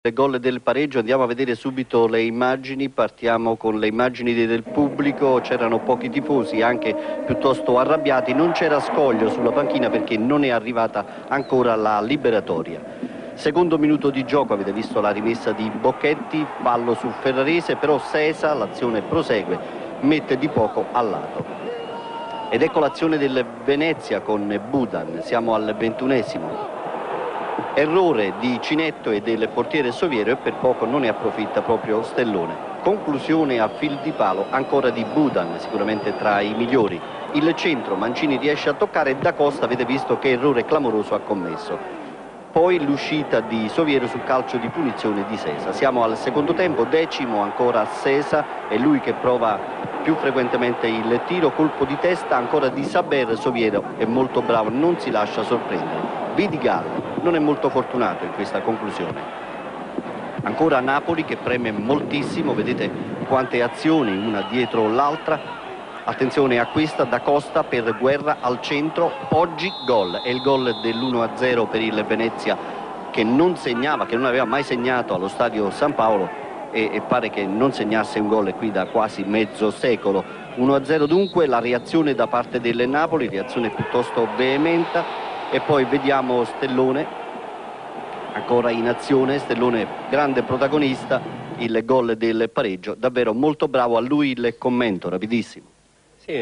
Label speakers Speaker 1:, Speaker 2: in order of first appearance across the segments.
Speaker 1: Il gol del pareggio, andiamo a vedere subito le immagini, partiamo con le immagini del pubblico. C'erano pochi tifosi, anche piuttosto arrabbiati, non c'era Scoglio sulla panchina perché non è arrivata ancora la liberatoria. Secondo minuto di gioco, avete visto la rimessa di Bocchetti, fallo su Ferrarese, però Sesa, l'azione prosegue, mette di poco a lato. Ed ecco l'azione del Venezia con Budan, siamo al 21esimo. Errore di Cinetto e del portiere Soviero e per poco non ne approfitta proprio Stellone. Conclusione a fil di palo ancora di Budan, sicuramente tra i migliori. Il centro, Mancini riesce a toccare e Da Costa avete visto che errore clamoroso ha commesso. Poi l'uscita di Soviero sul calcio di punizione di Sesa. Siamo al secondo tempo, 10° ancora Sesa, è lui che prova più frequentemente il tiro, colpo di testa ancora di Saber. Soviero è molto bravo, non si lascia sorprendere. Vidigal non è molto fortunato in questa conclusione. Ancora Napoli che preme moltissimo, vedete quante azioni una dietro l'altra. Attenzione a questa, Da Costa per Guerra al centro, Poggi, gol. È il gol dell'1-0 per il Venezia che non segnava, che non aveva mai segnato allo stadio San Paolo e pare che non segnasse un gol qui da quasi mezzo secolo. 1-0 dunque, la reazione da parte del Napoli, reazione piuttosto veemente. E poi vediamo Stellone ancora in azione, Stellone grande protagonista, il gol del pareggio, davvero molto bravo, a lui il commento rapidissimo.
Speaker 2: Sì,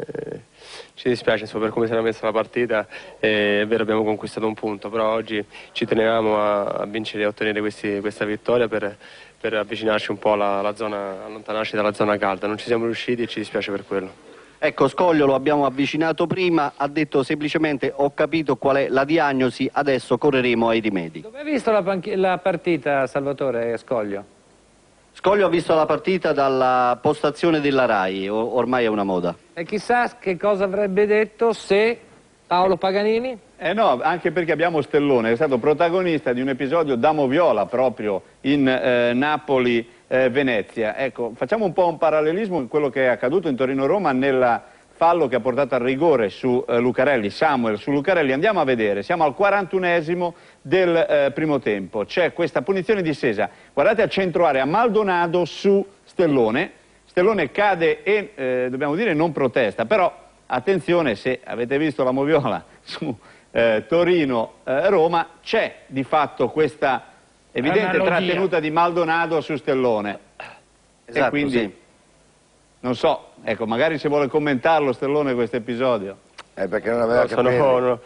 Speaker 2: ci dispiace per come si era messa la partita, è vero abbiamo conquistato un punto, però oggi ci tenevamo a vincere e a ottenere questa vittoria per avvicinarci un po' alla zona, allontanarci dalla zona calda, non ci siamo riusciti e ci dispiace per quello.
Speaker 1: Ecco, Scoglio lo abbiamo avvicinato prima, ha detto semplicemente ho capito qual è la diagnosi, adesso correremo ai rimedi.
Speaker 3: Dove hai visto la partita, Salvatore Scoglio?
Speaker 1: Scoglio ha visto la partita dalla postazione della RAI, ormai è una moda.
Speaker 3: E chissà che cosa avrebbe detto se Paolo Paganini?
Speaker 4: No, anche perché abbiamo Stellone, è stato protagonista di un episodio da moviola proprio in Napoli Venezia. Ecco, facciamo un po' un parallelismo con quello che è accaduto in Torino-Roma nel fallo che ha portato al rigore su Lucarelli, Samuel su Lucarelli. Andiamo a vedere, siamo al 41esimo del primo tempo, c'è questa punizione di Sesa, guardate a centro area, Maldonado su Stellone, Stellone cade e dobbiamo dire non protesta, però attenzione, se avete visto la moviola su Torino-Roma, c'è di fatto questa evidente trattenuta di Maldonado su Stellone.
Speaker 1: Esatto,
Speaker 4: e quindi
Speaker 1: sì.
Speaker 4: Non so, ecco, magari se vuole commentarlo Stellone questo episodio.
Speaker 5: Perché non aveva capelli.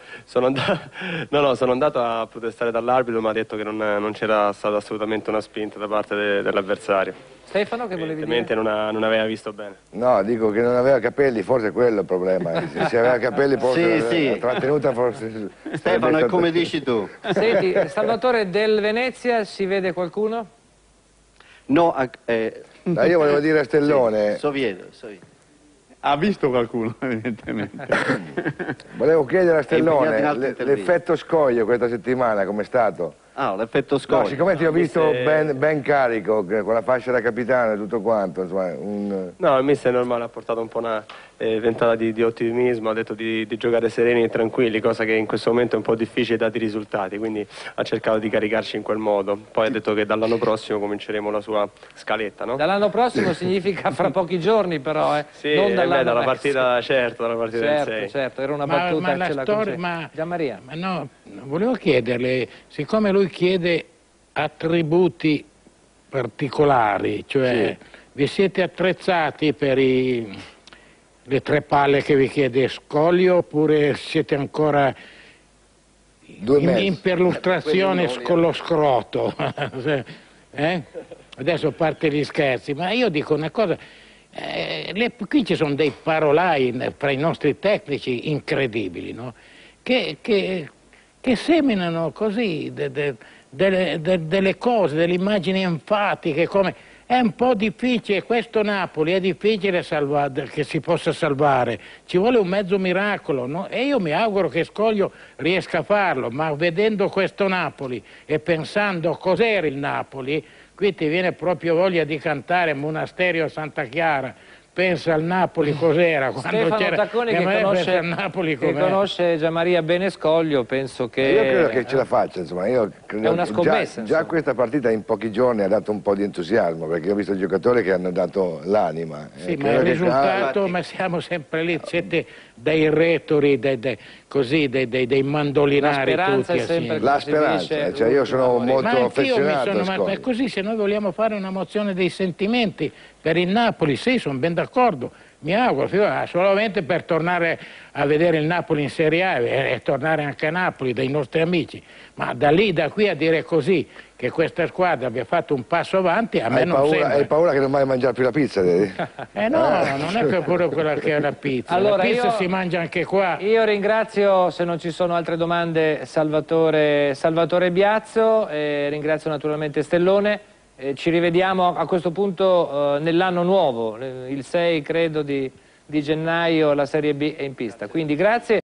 Speaker 2: Sono andato a protestare dall'arbitro, ma ha detto che non c'era stata assolutamente una spinta da parte dell'avversario.
Speaker 3: Stefano, che volevi dire?
Speaker 2: Evidentemente non aveva visto bene.
Speaker 5: No, dico che non aveva capelli, forse quello è il problema. Se aveva capelli forse
Speaker 1: Sì.
Speaker 5: la trattenuta forse...
Speaker 1: Stefano, è come dici tu.
Speaker 3: Senti, Salvatore, del Venezia si vede qualcuno?
Speaker 1: No,
Speaker 5: Io volevo dire a Stellone...
Speaker 1: Soviero.
Speaker 4: Ha visto qualcuno, evidentemente.
Speaker 5: Volevo chiedere a Stellone l'effetto Scoglio questa settimana com'è stato?
Speaker 1: Ah, l'effetto Scoglio.
Speaker 5: No, siccome ti ho visto ben carico, con la fascia da capitano e tutto quanto, insomma,
Speaker 2: No, il mister è normale, ha portato un po' una ventata di ottimismo, ha detto di giocare sereni e tranquilli, cosa che in questo momento è un po' difficile dati i risultati, quindi ha cercato di caricarci in quel modo. Poi ha detto che dall'anno prossimo cominceremo la sua scaletta, no?
Speaker 3: Dall'anno prossimo significa fra pochi giorni però,
Speaker 2: Sì,
Speaker 3: non
Speaker 2: dalla partita, certo, dalla partita del 6.
Speaker 3: Certo, era una battuta
Speaker 6: ma
Speaker 3: ce
Speaker 6: la
Speaker 3: la
Speaker 6: storia,
Speaker 3: Gianmaria.
Speaker 6: ma no, volevo chiederle, siccome lui chiede attributi particolari, cioè vi siete attrezzati per le 3 palle che vi chiede Scoglio oppure siete ancora in perlustrazione con lo scroto? Adesso parte gli scherzi, ma io dico una cosa, qui ci sono dei parolai fra i nostri tecnici incredibili, no? che seminano così delle cose, delle immagini enfatiche, come è un po' difficile, questo Napoli è difficile che si possa salvare, ci vuole un mezzo miracolo, no? E io mi auguro che Scoglio riesca a farlo, ma vedendo questo Napoli e pensando cos'era il Napoli, qui ti viene proprio voglia di cantare Monasterio a Santa Chiara, pensa al Napoli cos'era quando
Speaker 3: Stefano
Speaker 6: c'era
Speaker 3: Tacconi
Speaker 6: pensa al Napoli
Speaker 3: che
Speaker 6: com'era.
Speaker 3: conosce Gianmaria Benescoglio, penso che
Speaker 5: Io credo che ce la faccia, insomma, io credo
Speaker 3: è una
Speaker 5: che
Speaker 3: scommessa,
Speaker 5: già questa partita in pochi giorni ha dato un po' di entusiasmo, perché ho visto giocatori che hanno dato l'anima.
Speaker 6: Sì, ma il risultato, ma siamo sempre lì, siete dei retori, dei mandolinari.
Speaker 3: La speranza
Speaker 6: tutti
Speaker 3: è sempre
Speaker 5: La speranza, cioè io sono molto affezionato
Speaker 6: ma così se noi vogliamo fare una mozione dei sentimenti per il Napoli, sì, sono ben d'accordo, mi auguro, solamente per tornare a vedere il Napoli in Serie A e tornare anche a Napoli dai nostri amici, ma da qui a dire così che questa squadra abbia fatto un passo avanti, a me non sembra.
Speaker 5: Hai paura che non vai a mangiare più la pizza, vedi?
Speaker 6: No, non è per pure quella che è la pizza,
Speaker 3: Allora,
Speaker 6: la pizza si mangia anche qua.
Speaker 3: Io ringrazio, se non ci sono altre domande, Salvatore Biazzo, ringrazio naturalmente Stellone. Ci rivediamo a questo punto nell'anno nuovo, il 6 credo di gennaio la Serie B è in pista, quindi grazie.